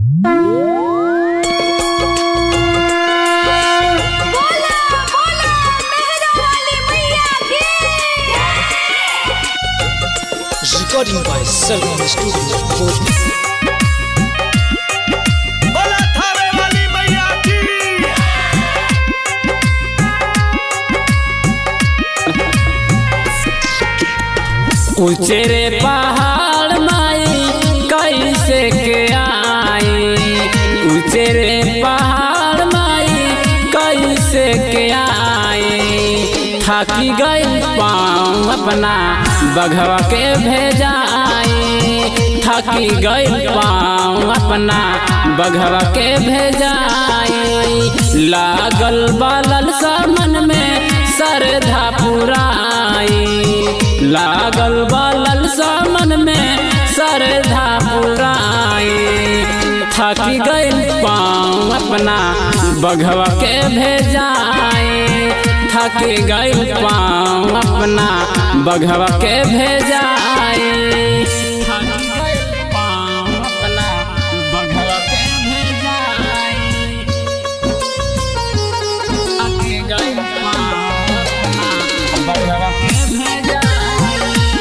Recording by Salman Studio, Bodhi. बोला थावे वाली मैया की। ऊंचे रे पहाड़ माई कैसे के आई, ऊंचे रे पहाड़ माई कैसे के आई। थाकी गई पाँव अपना बघवा के भेजाई, थाकी गई पाँव अपना बघवा के भेजाई। लागल बालल मन में श्रद्धा पुराई, लागल बालल मन में श्रद्धा पुराई। थाकी गई पाँव अपना बघवा के भेजाई, थाकी गई पाँव अपना बघवा के भेजाई। थाकी गई पाँव अपना बघवा के भेजाई, थाकी गई पाँव अपना बघवा के भेजाई।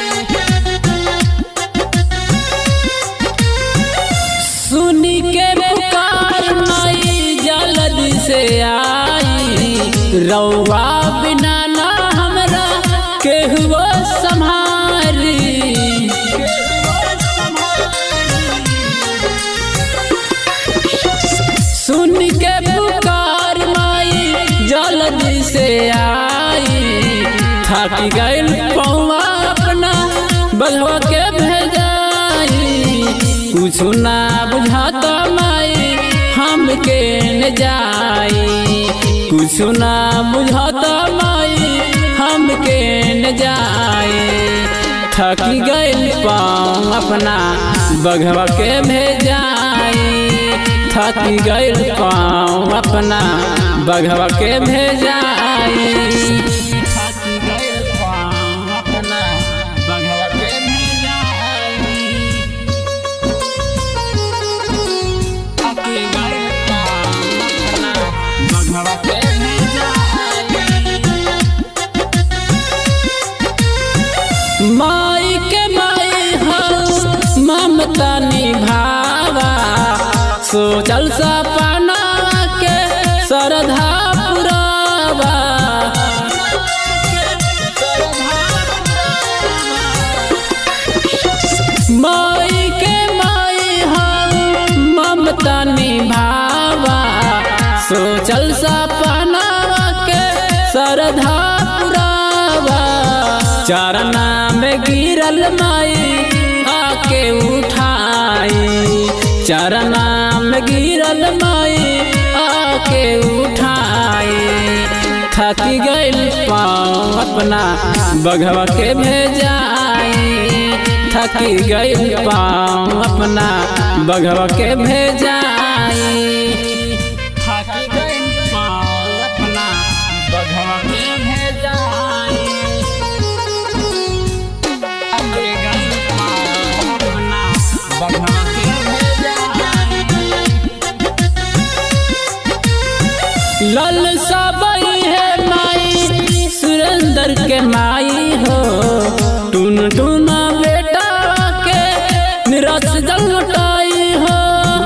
सुनी के पुकार माई जल्दी से आई, रौआ बिना ना हमरा केहू संभारी। सुन के पुकार माई जल्दी से आई, थाकी गइल पौवा अपना बघवा के भेजाई। कुछ ना बुझाता माई हमके न जाई, कुछ ना बुझाता माई हमके न जाई। थकी गइल पाँव अपना बघवा के भेजाई, थकी गइल पाँव अपना बघवा के भेजाई। थकी गइल पाँव अपना बघवा के भेजाई, थकी गइल पाँव अपना बघवा के भेजाई। माई के माई हो ममता निभावा, सोचल सपना के श्रद्धा पुरावा। माई के माई हो ममता निभावा, सोचल सपना के श्रद्धा पुरावा। चरना में गिरल माई आके उठाई, चरना में गिरल माई आके उठाई। थकी गइल पाँव अपना बघवा के भेजाई, थकी गइल पाँव अपना बघवा के भेजाई। थकी गइल पाँव अपना बघवा के भेजाई, थकी गइल पाँव अपना बघवा के भेजाई। लल सबई है माई सुरेंद्र के माई हो, टून टूना बेटा के निरस जल लुटाई हो।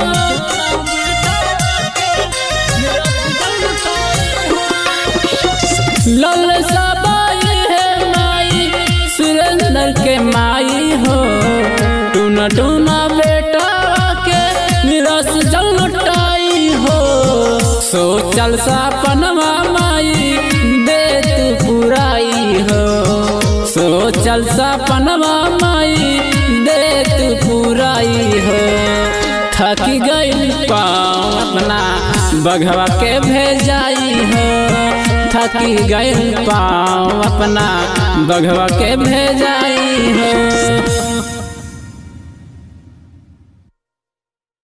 लल सबई है माई सुरेंद्र के माई हो, टूना टूना बेटा के निरस जल लुटाई हो। सोचल सपनवा माई दे तू पुराई हो, सोचल सपनवा माई दे तू पुराई हो। थकी गइल पाँव अपना बघवा के भेजाई हो, थकी गइल पाँव अपना बघवा के भेजाई हो।